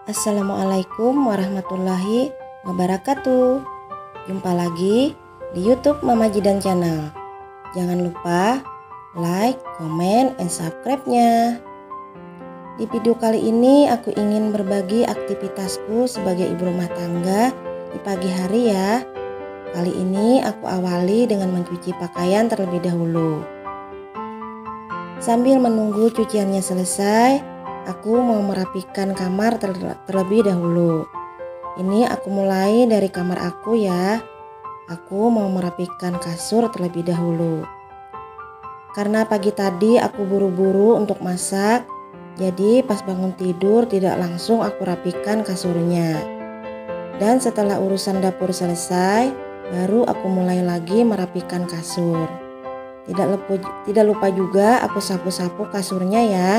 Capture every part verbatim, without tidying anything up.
Assalamualaikum warahmatullahi wabarakatuh. Jumpa lagi di YouTube Mama Jidan Channel. Jangan lupa like, comment, and subscribe-nya. Di video kali ini aku ingin berbagi aktivitasku sebagai ibu rumah tangga di pagi hari ya. Kali ini aku awali dengan mencuci pakaian terlebih dahulu. Sambil menunggu cuciannya selesai, aku mau merapikan kamar terlebih dahulu. Ini aku mulai dari kamar aku ya. Aku mau merapikan kasur terlebih dahulu. Karena pagi tadi aku buru-buru untuk masak, jadi pas bangun tidur tidak langsung aku rapikan kasurnya. Dan setelah urusan dapur selesai, baru aku mulai lagi merapikan kasur. Tidak lupa, tidak lupa juga aku sapu-sapu kasurnya ya.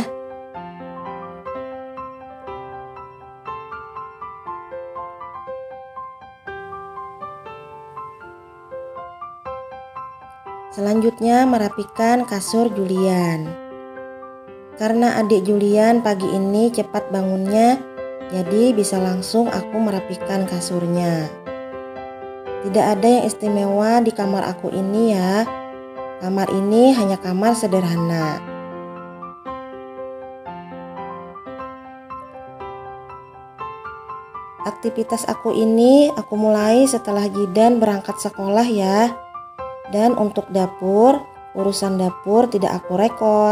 Selanjutnya merapikan kasur Julian. Karena adik Julian pagi ini cepat bangunnya, jadi bisa langsung aku merapikan kasurnya. Tidak ada yang istimewa di kamar aku ini ya. Kamar ini hanya kamar sederhana. Aktivitas aku ini aku mulai setelah Jidan berangkat sekolah ya. Dan untuk dapur, urusan dapur tidak aku rekod.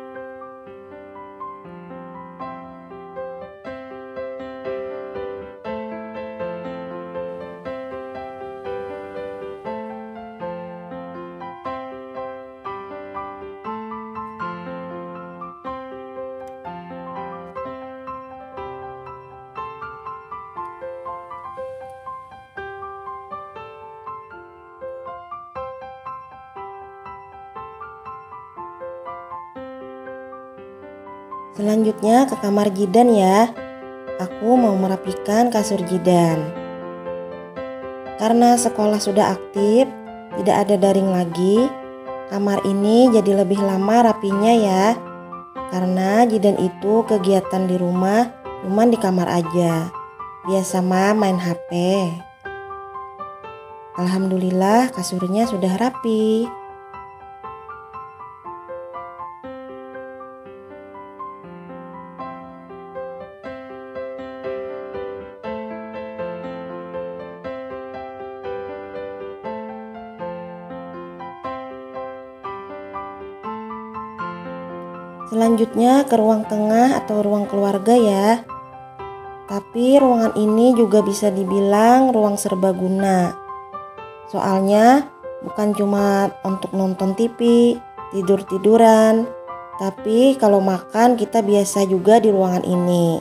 Selanjutnya ke kamar Jidan ya. Aku mau merapikan kasur Jidan. Karena sekolah sudah aktif, tidak ada daring lagi, kamar ini jadi lebih lama rapinya ya. Karena Jidan itu kegiatan di rumah, cuman di kamar aja. Biasa mah main H P. Alhamdulillah kasurnya sudah rapi. Selanjutnya ke ruang tengah atau ruang keluarga ya. Tapi ruangan ini juga bisa dibilang ruang serbaguna. Soalnya bukan cuma untuk nonton T V, tidur-tiduran, tapi kalau makan kita biasa juga di ruangan ini.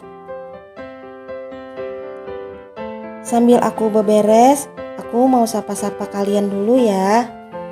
Sambil aku beberes, aku mau sapa-sapa kalian dulu ya.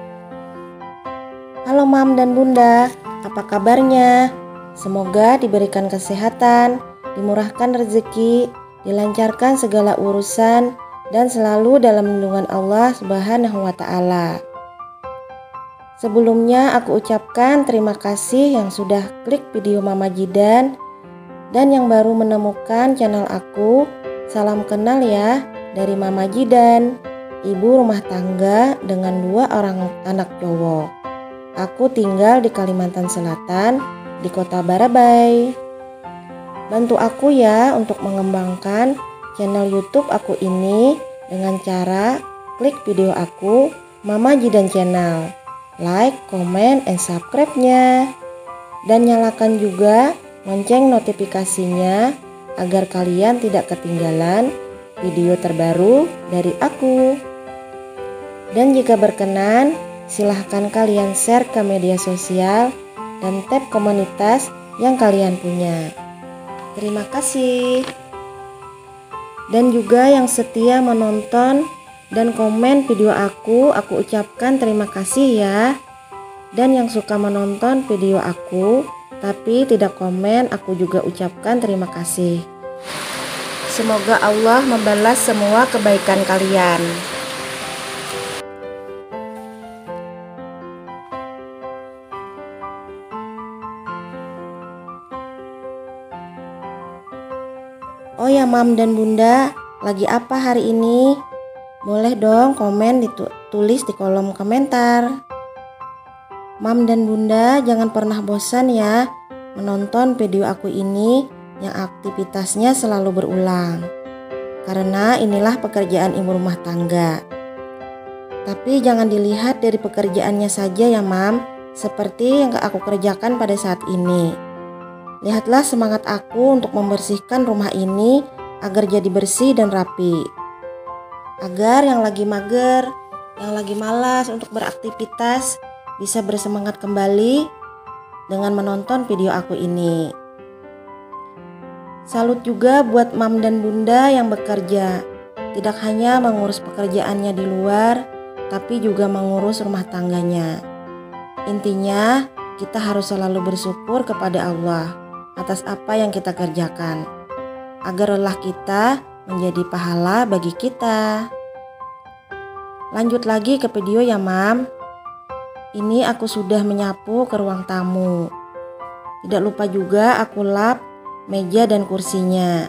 Halo Mam dan Bunda, apa kabarnya? Semoga diberikan kesehatan, dimurahkan rezeki, dilancarkan segala urusan, dan selalu dalam lindungan Allah Subhanahu wa Ta'ala. Sebelumnya aku ucapkan terima kasih yang sudah klik video Mama Jidan, dan yang baru menemukan channel aku. Salam kenal ya dari Mama Jidan, ibu rumah tangga dengan dua orang anak cowok. Aku tinggal di Kalimantan Selatan, di kota Barabai. Bantu aku ya untuk mengembangkan channel YouTube aku ini dengan cara klik video aku Mama Jidan Channel, like, comment, and subscribe-nya. Dan nyalakan juga lonceng notifikasinya agar kalian tidak ketinggalan video terbaru dari aku. Dan jika berkenan, silahkan kalian share ke media sosial dan tag komunitas yang kalian punya. Terima kasih. Dan juga yang setia menonton dan komen video aku, aku ucapkan terima kasih ya. Dan yang suka menonton video aku tapi tidak komen, aku juga ucapkan terima kasih. Semoga Allah membalas semua kebaikan kalian. Oh ya Mam dan Bunda, lagi apa hari ini? Boleh dong komen ditulis di kolom komentar. Mam dan Bunda jangan pernah bosan ya menonton video aku ini yang aktivitasnya selalu berulang. Karena inilah pekerjaan ibu rumah tangga. Tapi jangan dilihat dari pekerjaannya saja ya Mam, seperti yang aku kerjakan pada saat ini. Lihatlah semangat aku untuk membersihkan rumah ini agar jadi bersih dan rapi. Agar yang lagi mager, yang lagi malas untuk beraktivitas bisa bersemangat kembali dengan menonton video aku ini. Salut juga buat Mam dan Bunda yang bekerja, tidak hanya mengurus pekerjaannya di luar, tapi juga mengurus rumah tangganya. Intinya, kita harus selalu bersyukur kepada Allah atas apa yang kita kerjakan, agar lelah kita menjadi pahala bagi kita. Lanjut lagi ke video ya Mam. Ini aku sudah menyapu ke ruang tamu. Tidak lupa juga aku lap meja dan kursinya.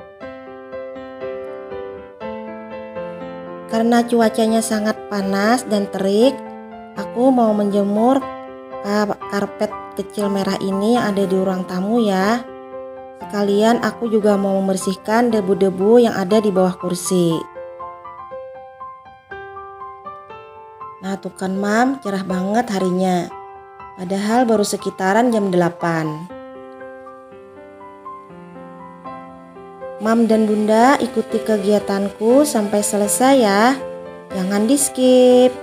Karena cuacanya sangat panas dan terik, aku mau menjemur karpet kecil merah ini yang ada di ruang tamu ya. Sekalian aku juga mau membersihkan debu-debu yang ada di bawah kursi. Nah tuh kan Mam, cerah banget harinya. Padahal baru sekitaran jam delapan. Mam dan Bunda ikuti kegiatanku sampai selesai ya. Jangan di skip.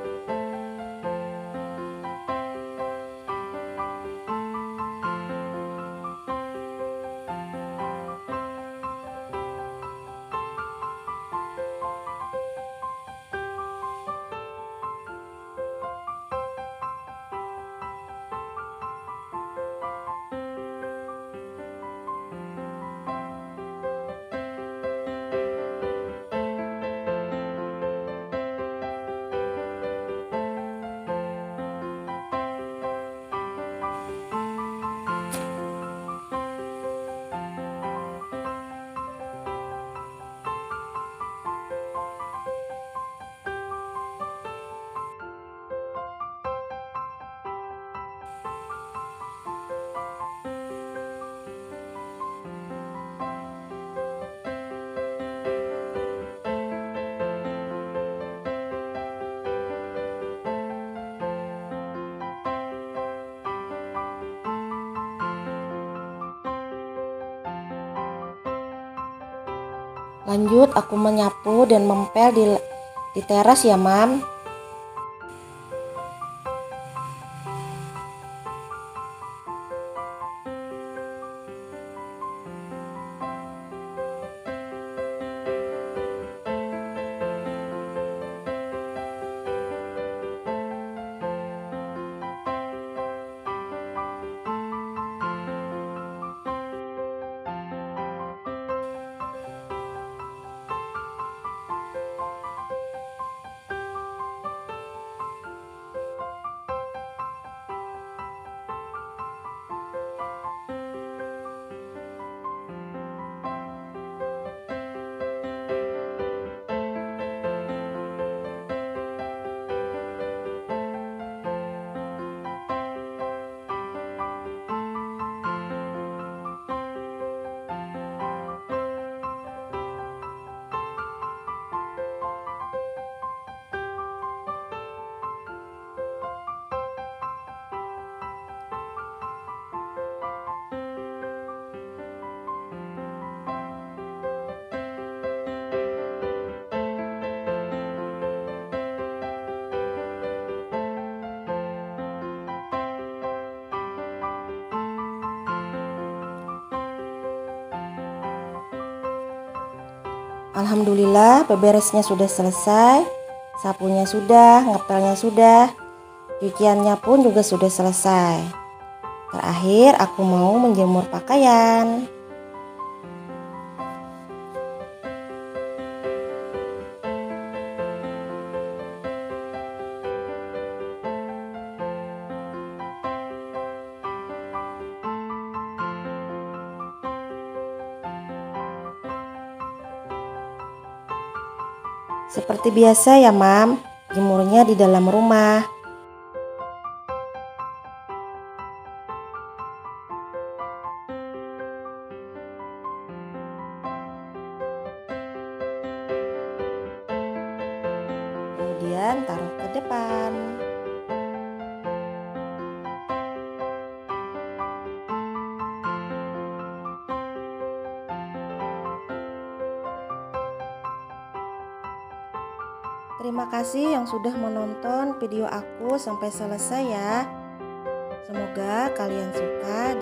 Lanjut aku menyapu dan mempel di, di teras ya Mam. Alhamdulillah beberesnya sudah selesai, sapunya sudah, ngepelnya sudah, cuciannya pun juga sudah selesai. Terakhir aku mau menjemur pakaian. Seperti biasa ya Mam, jemurnya di dalam rumah. Kemudian taruh ke depan. Terima kasih yang sudah menonton video aku sampai selesai ya. Semoga kalian suka